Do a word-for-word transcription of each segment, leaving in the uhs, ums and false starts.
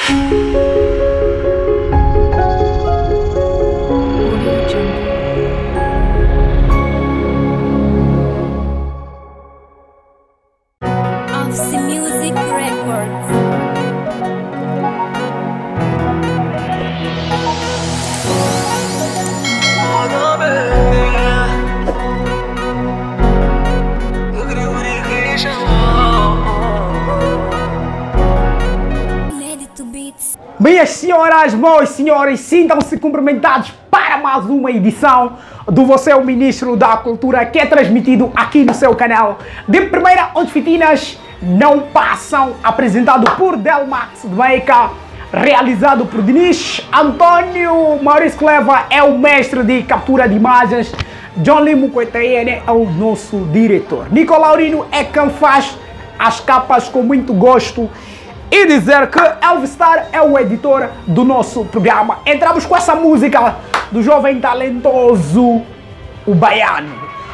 Minhas senhoras, meus senhores, sintam-se cumprimentados para mais uma edição do Você é o Ministro da Cultura, que é transmitido aqui no seu canal de primeira, onde fitinas não passam, apresentado por Delmax de Meca, realizado por Diniz Antônio. Maurício Cleva é o mestre de captura de imagens, John Limo Coeteiene é o nosso diretor, Nicolaurino é quem faz as capas com muito gosto. E dizer que Elvistar é o editor do nosso programa. Entramos com essa música do jovem talentoso, o baiano.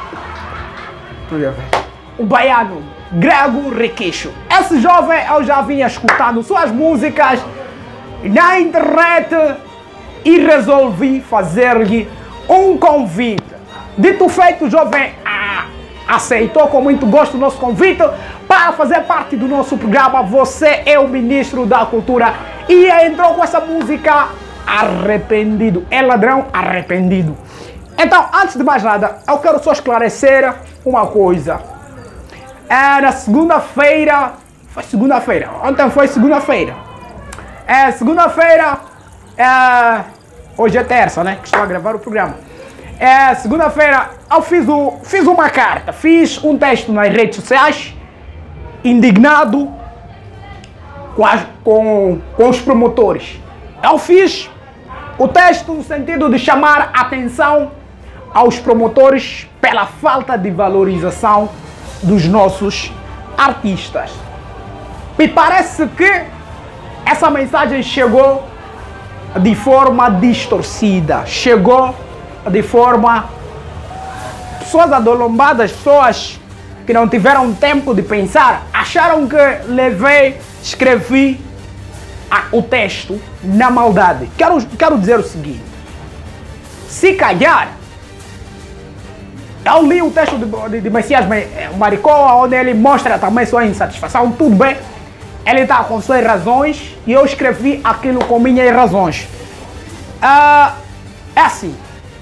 O baiano, Grego Requeixo. Esse jovem eu já vinha escutando suas músicas na internet e resolvi fazer-lhe um convite. Dito feito, o jovem ah, aceitou com muito gosto o nosso convite para fazer parte do nosso programa Você é o Ministro da Cultura, e entrou com essa música Arrependido. É ladrão arrependido. Então, antes de mais nada, eu quero só esclarecer uma coisa. É, na segunda-feira, foi segunda-feira, ontem foi segunda-feira. É, segunda-feira, é, hoje é terça, né, que estou a gravar o programa. É, segunda-feira eu fiz, o, fiz uma carta, fiz um texto nas redes sociais, indignado com, as, com, com os promotores. Eu fiz o texto no sentido de chamar a atenção aos promotores pela falta de valorização dos nossos artistas. Me parece que essa mensagem chegou de forma distorcida, chegou de forma... Pessoas adolombadas, pessoas que não tiveram tempo de pensar, acharam que levei, escrevi a, o texto na maldade. Quero, quero dizer o seguinte: se calhar, eu li o texto de, de, de Messias Maricoa, onde ele mostra também sua insatisfação, tudo bem, ele está com suas razões e eu escrevi aquilo com minhas razões. Uh, é assim,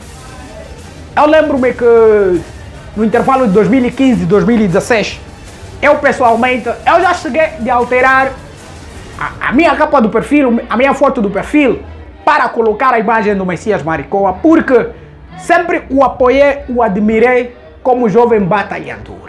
eu lembro-me que no intervalo de dois mil e quinze e dois mil e dezesseis, eu pessoalmente, eu já cheguei de alterar a, a minha capa do perfil, a minha foto do perfil, para colocar a imagem do Messias Maricoa, porque sempre o apoiei, o admirei como jovem batalhador.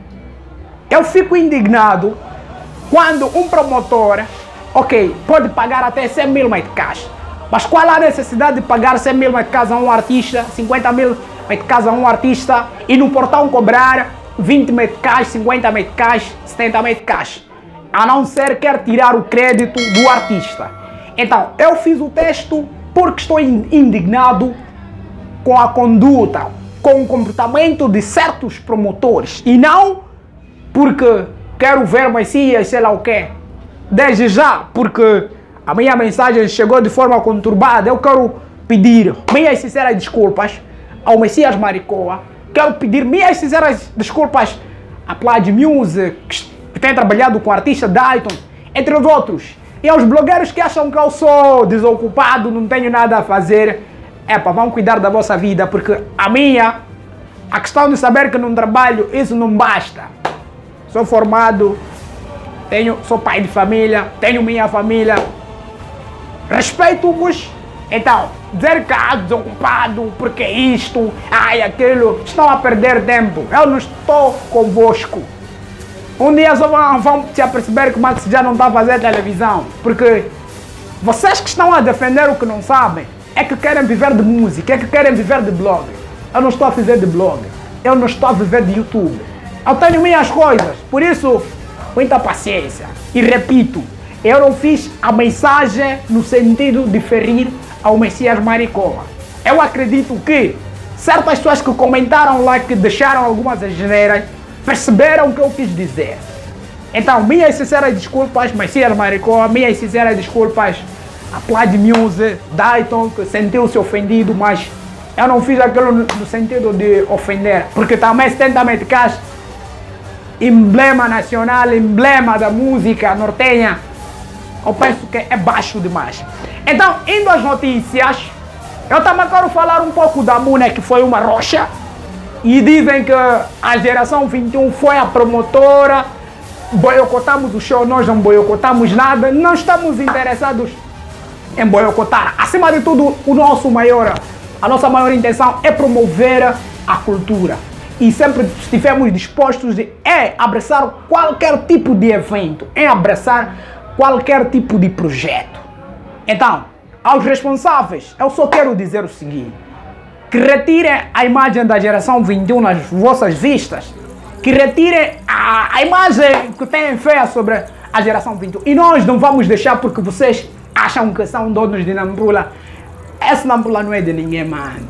Eu fico indignado quando um promotor, ok, pode pagar até cem mil meticais, mas qual a necessidade de pagar cem mil meticais a um artista, cinquenta mil meticais a um artista, e no portão cobrar vinte meticais, cinquenta meticais, setenta meticais, a não ser quer tirar o crédito do artista. Então, eu fiz o texto porque estou indignado com a conduta, com o comportamento de certos promotores, e não porque quero ver Messias, sei lá o quê. Desde já, porque a minha mensagem chegou de forma conturbada, eu quero pedir minhas sinceras desculpas ao Messias Maricoa, quero pedir minhas sinceras desculpas à Plaid Music, que tem trabalhado com o artista Dalton, entre os outros, e aos blogueiros que acham que eu sou desocupado, não tenho nada a fazer. Epa, vão cuidar da vossa vida, porque a minha, a questão de saber que não trabalho, isso não basta. Sou formado, tenho, sou pai de família, tenho minha família, respeito-vos. Então, dizer que ah, desocupado, porque isto, ai, aquilo, estão a perder tempo. Eu não estou convosco. Um dia só vão, vão se aperceber que o Max já não está a fazer televisão, porque vocês que estão a defender o que não sabem, é que querem viver de música, é que querem viver de blog. Eu não estou a viver de blog, eu não estou a viver de YouTube. Eu tenho minhas coisas, por isso, muita paciência. E repito, eu não fiz a mensagem no sentido de ferir ao Messias Maricoa. Eu acredito que certas pessoas que comentaram lá, que deixaram algumas asneiras, perceberam o que eu quis dizer. Então, minhas sinceras desculpas, Messias Maricó, minhas sinceras desculpas a Plaid Music, Dayton, que sentiu-se ofendido, mas eu não fiz aquilo no sentido de ofender, porque também setenta Metcalf, emblema nacional, emblema da música nortenha, eu penso que é baixo demais. Então, indo às notícias, eu também quero falar um pouco da Muna, que foi uma rocha, e dizem que a geração vinte e um foi a promotora, boicotamos o show, nós não boicotamos nada, não estamos interessados em boicotar. Acima de tudo, o nosso maior, a nossa maior intenção é promover a cultura. E sempre estivemos dispostos a é, abraçar qualquer tipo de evento, em abraçar qualquer tipo de projeto. Então, aos responsáveis, eu só quero dizer o seguinte: que retirem a imagem da geração vinte e um nas vossas vistas, que retirem a, a imagem que têm feia sobre a geração vinte e um. E nós não vamos deixar porque vocês acham que são donos de Nampula. Essa Nampula não é de ninguém, mano.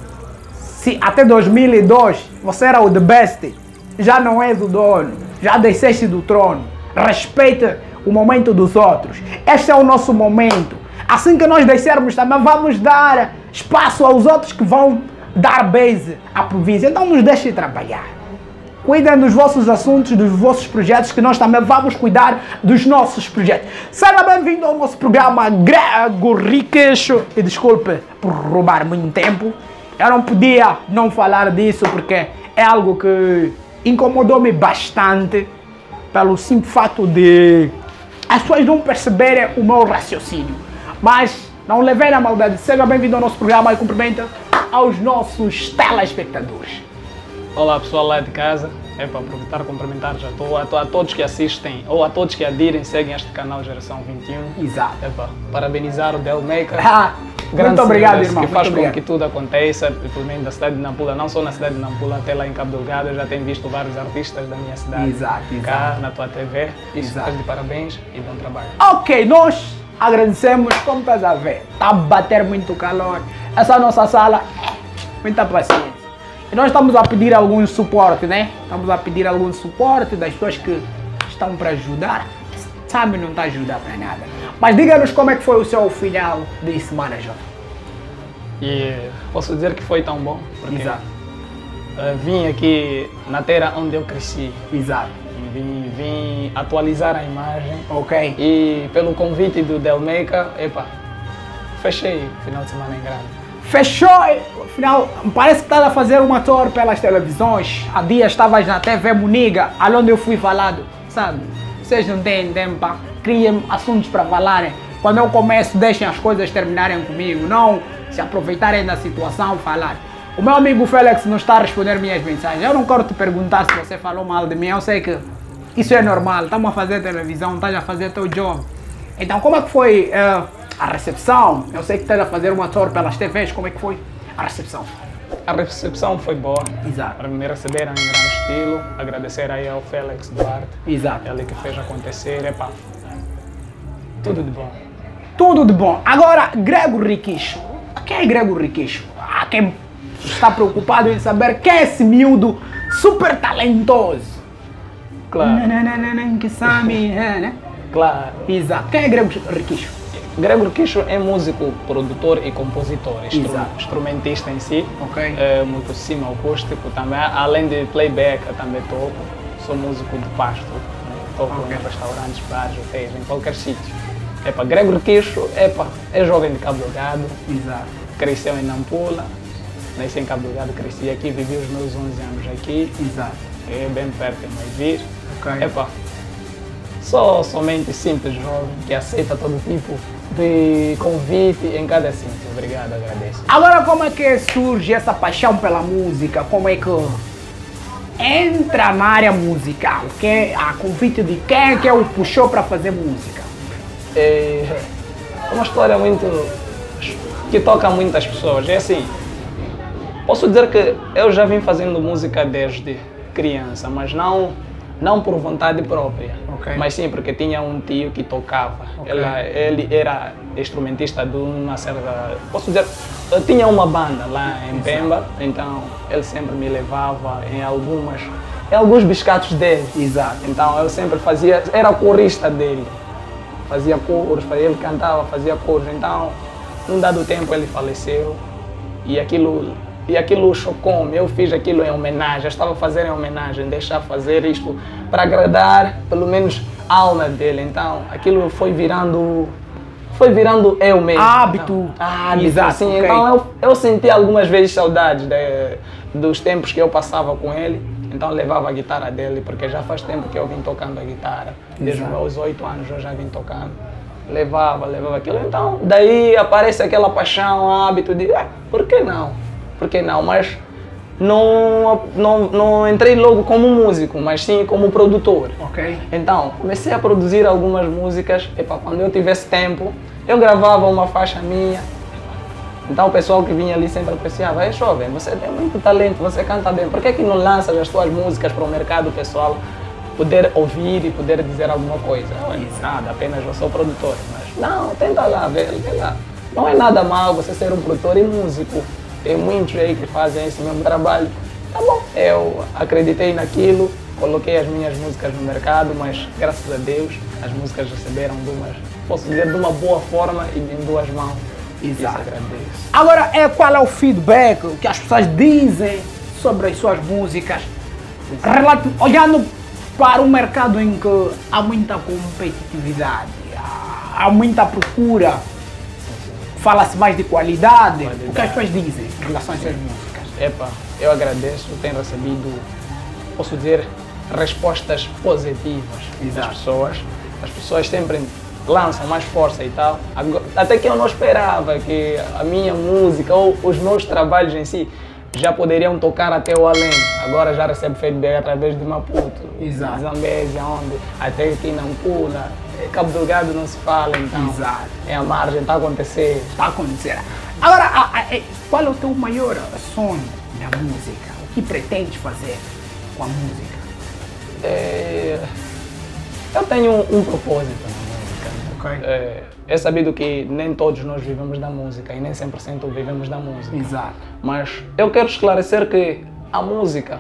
Se até dois mil e dois você era o the best, já não és o dono, já desceste do trono. Respeita o momento dos outros. Este é o nosso momento. Assim que nós descermos também vamos dar espaço aos outros que vão dar base à província. Então nos deixem trabalhar. Cuidem dos vossos assuntos, dos vossos projetos, que nós também vamos cuidar dos nossos projetos. Seja bem-vindo ao nosso programa Grego Riqueixo. E desculpe por roubar muito tempo. Eu não podia não falar disso porque é algo que incomodou-me bastante pelo simples fato de as pessoas não perceberem o meu raciocínio. Mas não levei na maldade. Seja bem-vindo ao nosso programa e cumprimento aos nossos telespectadores. Olá pessoal lá de casa, é para aproveitar e cumprimentar já tô, a, a todos que assistem ou a todos que adirem, seguem este canal Geração vinte e um. Exato. É para parabenizar o Delmaker. Ah, muito obrigado, irmão. Que faz muito com obrigado. que tudo aconteça, principalmente da cidade de Nampula, não só na cidade de Nampula, até lá em Cabo Delgado. Eu já tenho visto vários artistas da minha cidade Exato, cá exato. na tua T V. Isso, Exato. de parabéns e bom trabalho. Ok, nós agradecemos, como estás a ver, está a bater muito calor. Essa nossa sala, muita paciência. E nós estamos a pedir algum suporte, né? Estamos a pedir algum suporte das pessoas que estão para ajudar. Sabe, não está a ajudar para nada. Mas diga-nos como é que foi o seu final de semana, Jota. E posso dizer que foi tão bom, porque Exato. uh, vim aqui na terra onde eu cresci. Exato. Vim, vim atualizar a imagem. Ok. E pelo convite do Delmaker, epa, fechei o final de semana em grande. Fechou, afinal, parece que estás a fazer uma tour pelas televisões. Há dias estavas na T V Muniga, aonde eu fui falado, sabe? Vocês não têm tempo, pá. Criem assuntos para falarem. Quando eu começo, deixem as coisas terminarem comigo, não se aproveitarem da situação, falar. O meu amigo Félix não está a responder minhas mensagens. Eu não quero te perguntar se você falou mal de mim, eu sei que isso é normal. Estamos a fazer televisão, estás a fazer teu job. Então, como é que foi uh, a recepção? Eu sei que estás a fazer uma tour pelas T Vs, como é que foi a recepção? A recepção foi boa. Exato. Me receberam em grande estilo. Agradecer aí ao Félix Duarte. Exato. Ele que fez acontecer. Epa, tudo de bom. Tudo de bom. Agora, Grego Riqueixo. Quem é Grego Riqueixo? Há quem está preocupado em saber quem é esse miúdo super talentoso. Claro. Nananana, que sabe, né? Claro. Exato. Quem é Grego Riqueixo? Grego Riqueixo é músico, produtor e compositor, instru Exato. instrumentista em si. Ok. É muito cima acústico também, além de playback, eu também toco. Sou músico de pasto, né? Toco Ok. em restaurantes, bares, hotéis, em qualquer sítio. Epa, Grego Riqueixo, epa, é jovem de Cabo Delgado, Exato. cresceu em Nampula, nasci em Cabo Delgado, cresci aqui, vivi os meus onze anos aqui, Exato. é bem perto de Maivir. Ok. Epa, sou somente simples jovem que aceita todo tipo de convite em cada sítio. Obrigado, agradeço. Agora, como é que surge essa paixão pela música? Como é que entra na área musical? Quem, a convite de quem é que o puxou para fazer música? É uma história muito que toca muitas pessoas. É assim, posso dizer que eu já vim fazendo música desde criança, mas não não por vontade própria, Ok. mas sim porque tinha um tio que tocava. Ok. Ela, ele era instrumentista de uma certa, posso dizer, eu tinha uma banda lá em Pemba, então ele sempre me levava em algumas em alguns biscatos dele. Exato. Então eu sempre fazia, era corista dele. Fazia coros, ele cantava, fazia coros. Então, num dado tempo ele faleceu e aquilo, e aquilo chocou-me. Eu fiz aquilo em homenagem, eu estava fazendo em homenagem, deixar fazer isto para agradar pelo menos a alma dele. Então, aquilo foi virando, foi virando eu mesmo. Hábito. Então, hábito, Exato, assim. okay. Então eu, eu senti algumas vezes saudades de, dos tempos que eu passava com ele. Então levava a guitarra dele, porque já faz tempo que eu vim tocando a guitarra. Desde os meus oito anos eu já vim tocando. Levava, levava aquilo. Então, daí aparece aquela paixão, hábito de, ah, por que não? Por que não? Mas não, não, não entrei logo como músico, mas sim como produtor. Ok. Então, comecei a produzir algumas músicas. Epa, quando eu tivesse tempo, eu gravava uma faixa minha. Então o pessoal que vinha ali sempre apreciava, é jovem, você tem muito talento, você canta bem, por que que não lanças as suas músicas para o mercado pessoal poder ouvir e poder dizer alguma coisa? Não é nada, apenas eu sou produtor, mas não, tenta lá, vê, vê lá. Não é nada mal você ser um produtor e músico, tem muitos aí que fazem esse mesmo trabalho. Tá bom, eu acreditei naquilo, coloquei as minhas músicas no mercado, mas graças a Deus as músicas receberam de uma, posso dizer, de uma boa forma e em duas mãos. Exato. Agora, é, qual é o feedback que as pessoas dizem sobre as suas músicas? Relati olhando para um mercado em que há muita competitividade, há, há muita procura, fala-se mais de qualidade. qualidade. O que as pessoas dizem em relação às suas músicas? Epa, eu agradeço, tenho recebido, posso dizer, respostas positivas das pessoas. As pessoas sempre lançam mais força e tal. Até que eu não esperava que a minha música ou os meus trabalhos em si já poderiam tocar até o além. Agora já recebo feedback através de Maputo, Zambésia, onde até aqui na Nampula, Cabo Delgado não se fala, então Exato. É a margem, está a acontecer. Está a acontecer. Agora, a, a, qual é o teu maior sonho na música? O que pretendes fazer com a música? É, eu tenho um, um propósito. Okay. É, é sabido que nem todos nós vivemos da música e nem cem por cento vivemos da música. Exato. Mas eu quero esclarecer que a música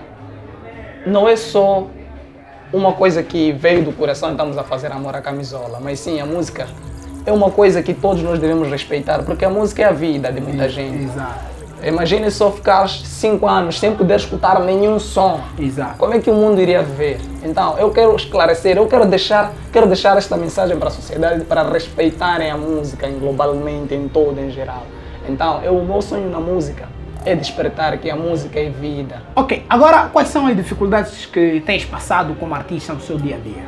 não é só uma coisa que veio do coração e estamos a fazer amor à camisola, mas sim, a música é uma coisa que todos nós devemos respeitar, porque a música é a vida de muita gente. Exato. Imagine só ficar cinco anos sem poder escutar nenhum som. Exato. Como é que o mundo iria viver? Então, eu quero esclarecer, eu quero deixar, quero deixar esta mensagem para a sociedade para respeitarem a música globalmente, em todo, em geral. Então, eu, o meu sonho na música é despertar que a música é vida. Ok, agora quais são as dificuldades que tens passado como artista no seu dia a dia?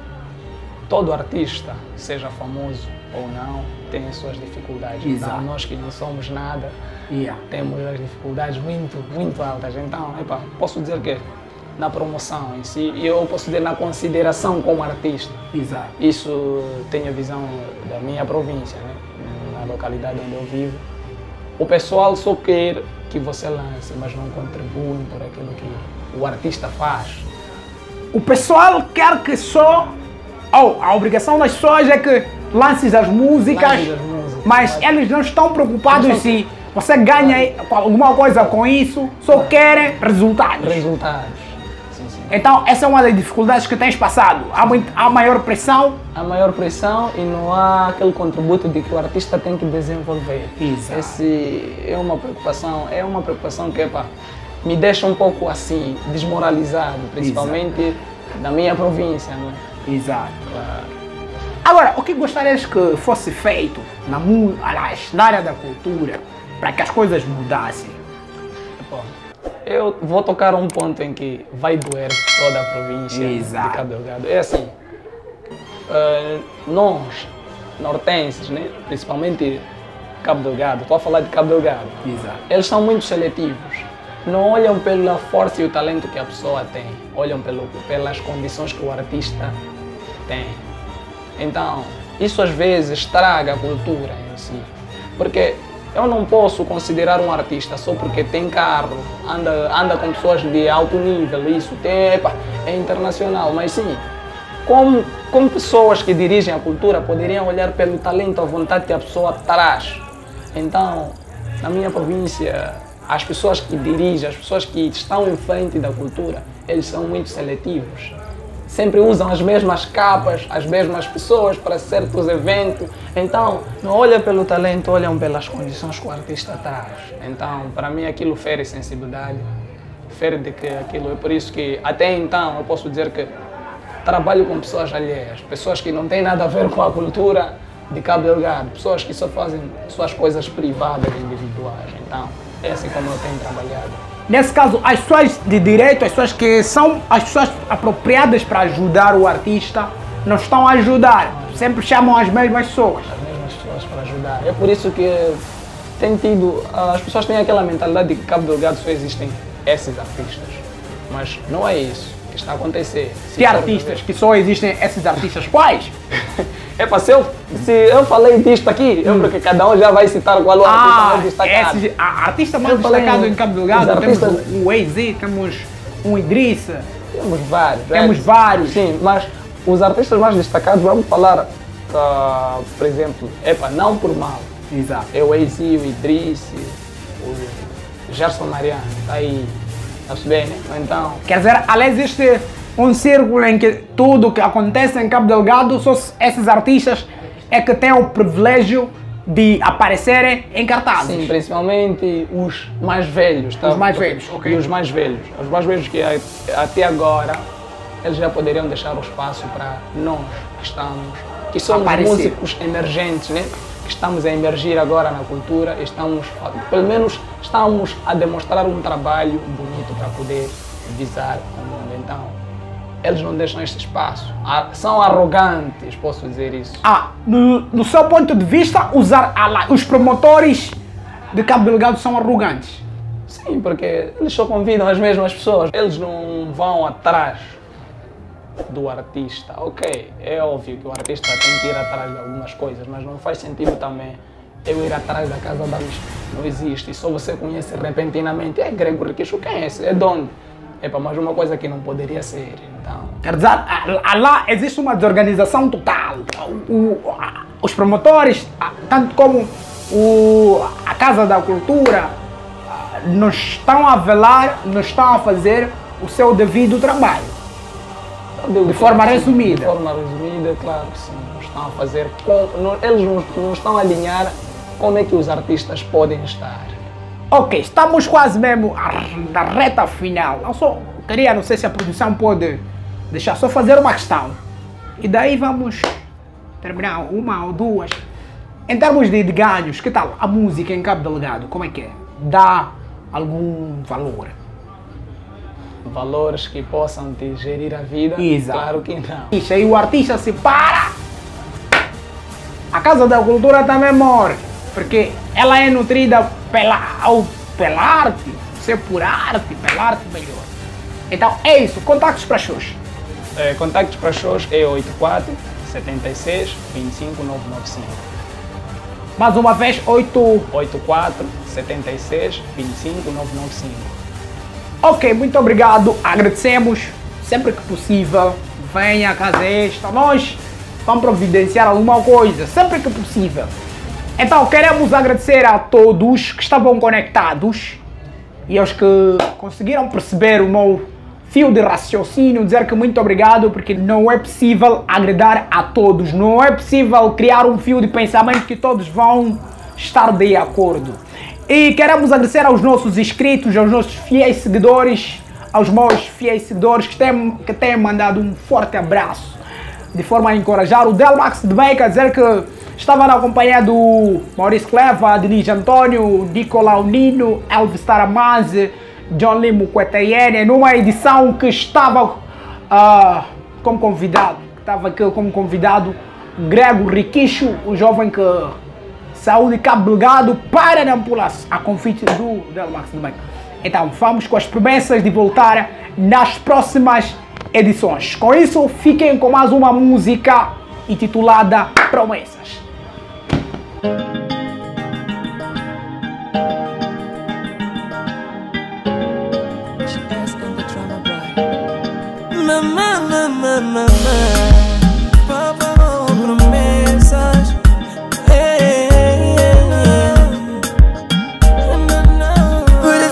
Todo artista, seja famoso ou não, tem as suas dificuldades. Exato. Então, nós que não somos nada, Yeah. temos as dificuldades muito, muito altas. Então, epa, posso dizer que na promoção em si, e eu posso dizer na consideração como artista. Exato. Isso tenho a visão da minha província, né? Na localidade onde eu vivo. O pessoal só quer que você lance, mas não contribuem por aquilo que o artista faz. O pessoal quer que só... Oh, a obrigação das pessoas é que lances as músicas, Lances as músicas mas, mas eles não estão preocupados não estão... se você ganha alguma coisa com isso, só querem resultados. Resultados. Sim, sim. Então, essa é uma das dificuldades que tens passado. Há, muito, há maior pressão. Há maior pressão e não há aquele contributo de que o artista tem que desenvolver. Exato. Esse é uma preocupação, é uma preocupação que epa, me deixa um pouco assim, desmoralizado, principalmente Exato. Da minha província. Né? Exato. Claro. Agora, o que gostarias que fosse feito na, aliás, na área da cultura para que as coisas mudassem? Bom, eu vou tocar um ponto em que vai doer toda a província Exato. de Cabo Delgado. É assim, uh, nós, nortenses, né, principalmente Cabo Delgado, estou a falar de Cabo Delgado, Exato. Eles são muito seletivos. Não olham pela força e o talento que a pessoa tem, olham pelo, pelas condições que o artista tem. Então, isso às vezes estraga a cultura em si. Porque eu não posso considerar um artista só porque tem carro, anda, anda com pessoas de alto nível, isso tem, epa, é internacional, mas sim, como, como pessoas que dirigem a cultura poderiam olhar pelo talento, a vontade que a pessoa traz. Então, na minha província, as pessoas que dirigem, as pessoas que estão em frente da cultura, eles são muito seletivos. Sempre usam as mesmas capas, as mesmas pessoas para certos eventos. Então, não olham pelo talento, olham pelas condições que o artista traz. Então, para mim, aquilo fere sensibilidade, fere de que aquilo. É por isso que, até então, eu posso dizer que trabalho com pessoas alheias, pessoas que não têm nada a ver com a cultura de Cabo Delgado, pessoas que só fazem suas coisas privadas, individuais. Então, é assim como eu tenho trabalhado. Nesse caso, as pessoas de direito, as pessoas que são as pessoas apropriadas para ajudar o artista, não estão a ajudar. Sempre chamam as mesmas pessoas. As mesmas pessoas para ajudar. É por isso que tem tido, as pessoas têm aquela mentalidade de que Cabo Delgado só existem esses artistas. Mas não é isso que está a acontecer. Que artistas que só existem esses artistas quais? É para se eu, se eu falei disto aqui, hum. eu porque cada um já vai citar qual o ah, artista mais destacado. Esses, a artista mais destacado em Cabo Delgado, artistas... temos o A-Z, temos um Idrissa. Temos vários. Temos é, vários. Sim, mas os artistas mais destacados, vamos falar, uh, por exemplo, epa, não por mal. Exato. É o A-Z, o Idrissa, o Gerson Mariano, está aí, está-se bem, né? Então... Quer dizer, além deste um círculo em que tudo que acontece em Cabo Delgado, só esses artistas é que têm o privilégio de aparecerem em cartazes. Sim, principalmente os mais velhos. Tá? Os mais velhos, ok. E os mais velhos. Os mais velhos que até agora, eles já poderiam deixar o espaço para nós que estamos, que somos Aparecer. músicos emergentes, né? Que estamos a emergir agora na cultura, estamos, pelo menos, estamos a demonstrar um trabalho bonito para poder visar o mundo. Então, eles não deixam este espaço. São arrogantes, posso dizer isso. Ah, no, no seu ponto de vista, os, os promotores de Cabo Delgado são arrogantes? Sim, porque eles só convidam as mesmas pessoas. Eles não vão atrás do artista. Ok, é óbvio que o artista tem que ir atrás de algumas coisas, mas não faz sentido também eu ir atrás da casa da luz. Não existe. E só você conhece repentinamente. É Grego Riquixo, quem é esse? É de onde? Epa, mas uma coisa que não poderia ser, então... Quer dizer, lá existe uma desorganização total. O, o, os promotores, tanto como o, a Casa da Cultura, não estão a velar, não estão a fazer o seu devido trabalho. De, de forma sim, resumida. De forma resumida, claro que sim. Não estão a fazer... Com, não, eles não, não estão a alinhar como é que os artistas podem estar. Ok, estamos quase mesmo na reta final. Eu só queria, não sei se a produção pode deixar só fazer uma questão. E daí vamos terminar uma ou duas. Em termos de, de ganhos, que tal a música em Cabo Delgado? Como é que é? Dá algum valor? Valores que possam te gerir a vida? Exato. Claro que não. E aí o artista se para. A Casa da Cultura também morre. Porque ela é nutrida pela, ou, pela arte, ser por arte, pela arte melhor. Então é isso, contactos para shows. É, contactos para shows é oito quatro, sete seis, dois cinco nove nove cinco. Mais uma vez, oito quatro, sete seis, dois cinco nove nove cinco. Ok, muito obrigado, agradecemos, sempre que possível, venha a casa esta, nós vamos providenciar alguma coisa, sempre que possível. Então, queremos agradecer a todos que estavam conectados e aos que conseguiram perceber o meu fio de raciocínio, dizer que muito obrigado, porque não é possível agradar a todos, não é possível criar um fio de pensamento que todos vão estar de acordo. E queremos agradecer aos nossos inscritos, aos nossos fiéis seguidores, aos meus fiéis seguidores que têm, que têm mandado um forte abraço, de forma a encorajar o Delmax de Beca, dizer que estava na companhia do Maurício Cleva, Denise Antônio, Nicolau Nino, Elvis Taramase, John Limo Quetayene, numa edição que estava uh, como convidado, estava aqui como convidado Grego Riquixo, o jovem que saiu de Cabo Delgado para Nampula, a convite do Delmax de Beca. Então vamos com as promessas de voltar nas próximas edições. Com isso, fiquem com mais uma música intitulada Promessas. Mamã, mamã, mamã, papo, promessas. Ei, ei, ei. Por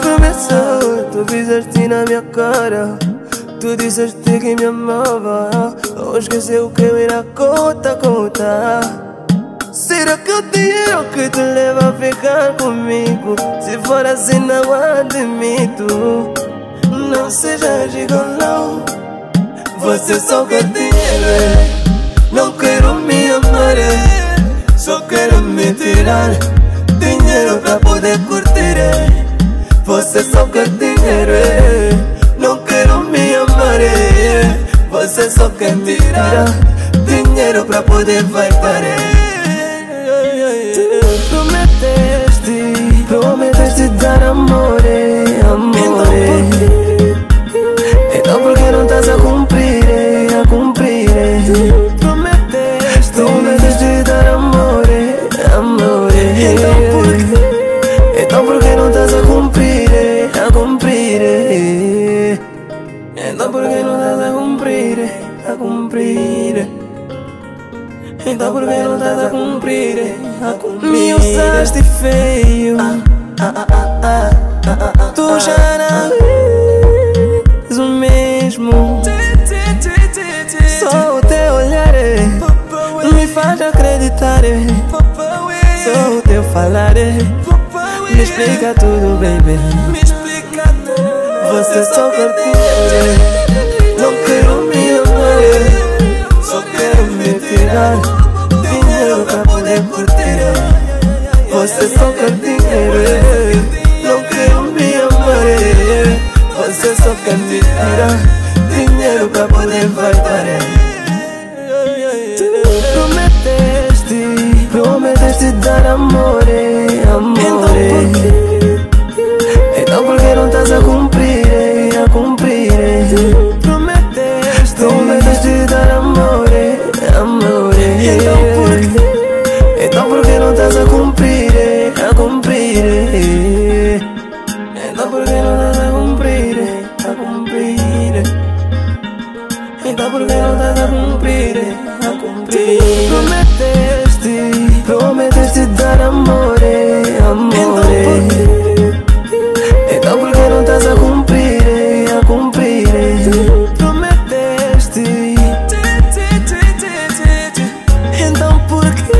embora. Tu disseste que me amava, ou esqueceu que eu era conta, conta. Será que o dinheiro que te leva a ficar comigo? Se for assim não admito. Não seja gigolão, você só quer dinheiro. Não quero me amar, só quero me tirar dinheiro pra poder curtir. Você só quer dinheiro, não quero me amar, você só quer tirar dinheiro pra poder voltar. Prometeste, prometeste dar amor, amor. Então por que não estás a cumprir, a cumprir? Prometeste, prometeste dar amor, amor. Então por que, então por que não estás a cumprir, a cumprir? Então por que não estás a cumprir, a cumprir? Então por que não estás a cumprir, a cumprir? Me usaste feio, tu já não és o mesmo. Só o teu olhar me faz acreditar. Só o teu falar me explica tudo, baby. Você só quer dinheiro, não quero me amar, só quero me tirar dinheiro pra poder curtir. Você só quer dinheiro, não quero me amar, você só quer me tirar dinheiro pra poder voltar. Prometeste, prometeste dar amor, amor. Então por que não estás a cumprir, a cumprir? Prometeste, prometeste dar amor, amor. Então por que, então por que não estás a cumprir, a cumprir? Então por que não estás a cumprir, a cumprir? Então por que não estás a cumprir, a cumprir? Prometeste, prometeste dar amor, amor. Então por que não estás a cumprir, a cumprir? Prometeste, então por quê?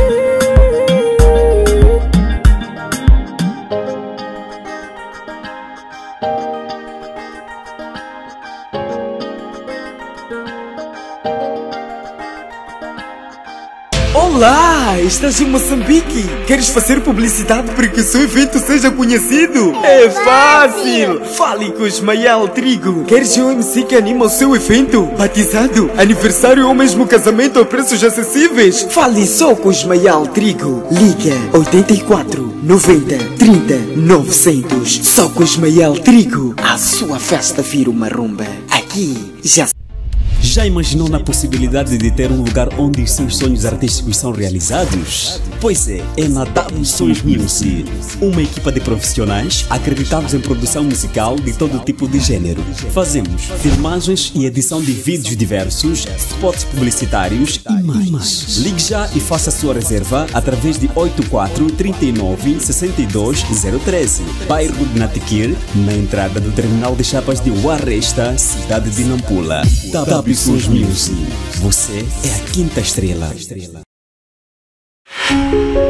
Olá, estás em Moçambique? Queres fazer publicidade para que o seu evento seja conhecido? É fácil! Fale com o Ismael Trigo. Queres um M C que anima o seu evento? Batizado, aniversário ou mesmo casamento a preços acessíveis? Fale só com o Ismael Trigo. Liga oito quatro, noventa, trinta, novecentos. Só com o Ismael Trigo. A sua festa vira uma rumba. Aqui já. Já imaginou na possibilidade de ter um lugar onde os seus sonhos artísticos são realizados? Pois é, é na W Sons Music, uma equipa de profissionais acreditados em produção musical de todo tipo de gênero. Fazemos filmagens e edição de vídeos diversos, spots publicitários e mais. Ligue já e faça a sua reserva através de oito quatro, trinta e nove, sessenta e dois, zero treze, bairro de Natiquir, na entrada do terminal de chapas de Uarresta, cidade de Nampula. W Sons Music, você é a quinta estrela.